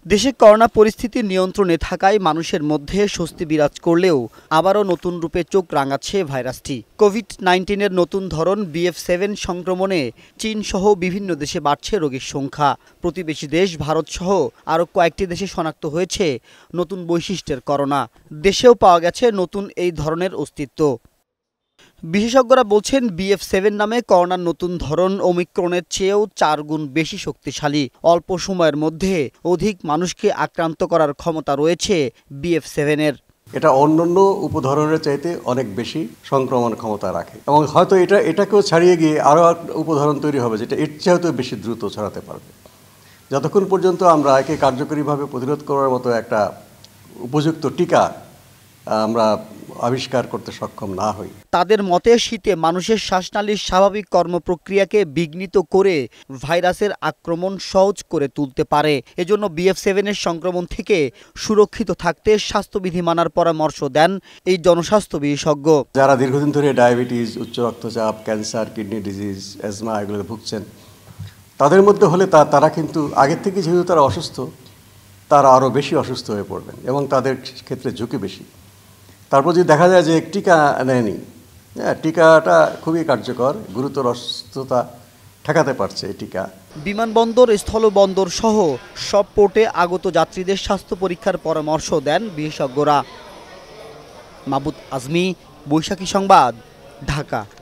দেশে করোনা পরিস্থিতি নিয়ন্ত্রণে থাকায় মানুষের মধ্যে স্বস্তি বিরাজ করলেও আবারও নতুন রূপে চোখ রাঙাচ্ছে ভাইরাসটি। কোভিড-19-এর নতুন ধরন BF7 সংক্রমণে চীনসহ বিভিন্ন দেশে বাড়ছে রোগীর সংখ্যা। প্রতিবেশী দেশ ভারতসহ আরও কয়েকটি দেশে শনাক্ত হয়েছে নতুন বৈশিষ্ট্যের করোনা। দেশেও পাওয়া গেছে নতুন এই ধরনের অস্তিত্ব। বিশেষজ্ঞরা বলছেন BF7 নামে করোনার নতুন ধরন ওমিক্রনের চেয়েও 4 গুণ বেশি শক্তিশালী। অল্প সময়ের মধ্যে অধিক মানুষকে আক্রান্ত করার ক্ষমতা রয়েছে BF7-এর। এটা অন্যান্য উপধরনের চাইতে অনেক বেশি সংক্রমণ ক্ষমতা রাখে এবং হয়তো এটাকেও ছাড়িয়ে গিয়ে আরও উপধরন তৈরি হবে যেটা এর চেয়েও বেশি দ্রুত ছড়াতে পারবে। যতক্ষণ পর্যন্ত আমরা একে কার্যকরীভাবে প্রতিরোধ করার মতো একটা উপযুক্ত টিকা আমরা আবিষ্কার করতে সক্ষম না হই। তাদের মতে শীতে মানুষের শ্বাসনালীর স্বাভাবিক কর্মপ্রক্রিয়াকে বিঘ্নিত করে ভাইরাসের আক্রমণ সহজ করে তুলতে পারে। এজন্য BF7-এর সংক্রমণ থেকে সুরক্ষিত থাকতে স্বাস্থ্যবিধি মানার পরামর্শ দেন এই জনস্বাস্থ্য বিশেষজ্ঞ। যারা দীর্ঘদিন ধরে ডায়াবেটিস, উচ্চ রক্তচাপ, ক্যান্সার, কিডনি ডিজিজ, অ্যাজমা এগুলোতে ভুগছেন, তাদের মধ্যে হলে তারা কিন্তু আগের থেকে যেহেতু তারা অসুস্থ, তারা আরও বেশি অসুস্থ হয়ে পড়বেন এবং তাদের ক্ষেত্রে ঝুঁকি বেশি। তারপর যদি দেখা যায় যে টিকা নেয়নি, টিকাটা খুবই কার্যকর, গুরুতর অসুস্থতা ঠেকাতে পারছে এই টিকা। বিমানবন্দর, স্থলবন্দর সহ সব পোর্টে আগত যাত্রীদের স্বাস্থ্য পরীক্ষার পরামর্শ দেন বিশেষজ্ঞরা। মাহবুব আজমি, বৈশাখী সংবাদ, ঢাকা।